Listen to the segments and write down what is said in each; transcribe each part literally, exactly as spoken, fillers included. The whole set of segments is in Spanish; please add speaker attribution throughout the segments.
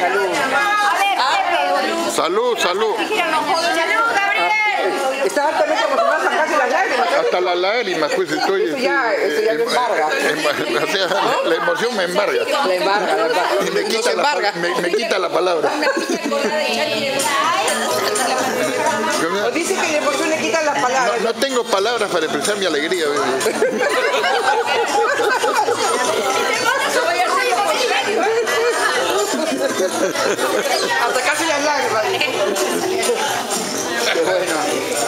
Speaker 1: Salud.
Speaker 2: Salud, salud.
Speaker 3: Salud, Gabriel.
Speaker 1: Estaba también como si vas a sacarse las lágrimas.
Speaker 2: Hasta las lágrimas, pues estoy...
Speaker 1: Eso ya, eso ya lo embarga.
Speaker 2: em- o sea, la emoción me embarga.
Speaker 1: La embarga, la embarga.
Speaker 2: Y me quita, la,
Speaker 1: embarga.
Speaker 2: pa- me, me quita la palabra.
Speaker 1: O dice que la emoción le quita las palabras.
Speaker 2: No, no tengo palabras para expresar mi alegría. bebé.
Speaker 1: Hasta casi las lágrimas. Qué bueno.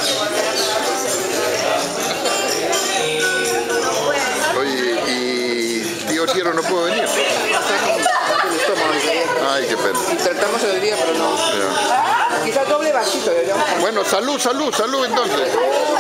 Speaker 2: Oye, y tío Quiero no puedo venir. Ay, qué pena.
Speaker 1: Y tratamos el día, pero no.
Speaker 2: Ya.
Speaker 1: Quizás doble vasito deberíamos poner.
Speaker 2: Bueno, salud, salud, salud entonces.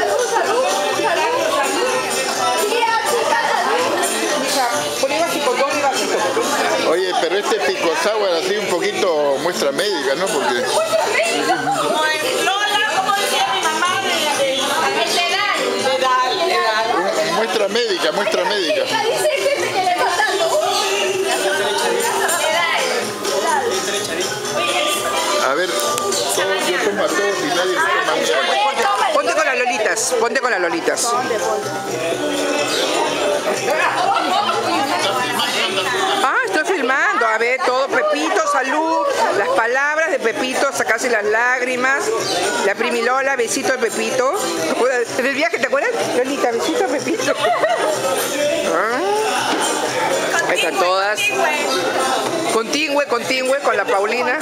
Speaker 1: Hija, poné vasito, doble vasito.
Speaker 2: Oye, pero este pico sour así un poquito muestra médica, ¿no? Porque
Speaker 3: Como en Lola, como decía mi mamá, de la de edad, de edad.
Speaker 2: muestra médica, muestra médica.
Speaker 3: Dice gente que le está dando.
Speaker 2: A ver, todos, yo tomo a todos y nadie toma a mí.
Speaker 1: Ponte con las lolitas, ponte con las lolitas. Ah, estoy filmando. A ver, todo Pepito, salud. Las palabras de Pepito, sacarse las lágrimas. La primilola, besito de Pepito. ¿En el viaje te acuerdas? Lolita, besito de Pepito. Ah. Ahí están todas. Contingüe, contingüe con la Paulina.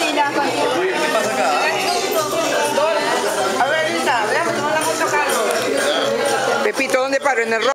Speaker 1: A ver, Lisa, veamos, tomar la foto acá. Pepito, ¿dónde paro? En el